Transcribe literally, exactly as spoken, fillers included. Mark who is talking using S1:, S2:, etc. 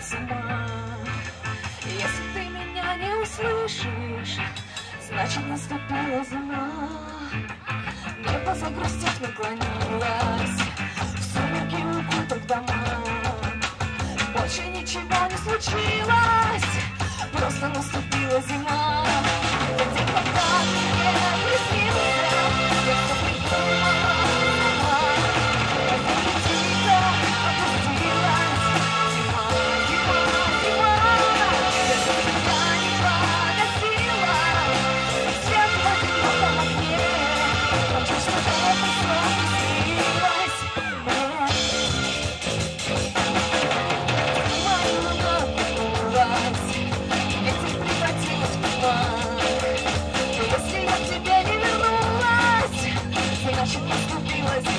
S1: с ума. Если ты меня не услышишь, значит наступила зима. Небо загрустить наклонилось, в сумерки укутав дома. Больше ничего не случилось, просто наступила зима. День, когда мне приснился, я все придумала сама. И тихо опустилась зима, зима, зима. Если меня не погасила, свет в одиноком окне, хочу, чтобы это снова снилось мне. Моя луна купилась, ветер превратил в туман. Но если я к тебе не вернулась, значит наступила зима.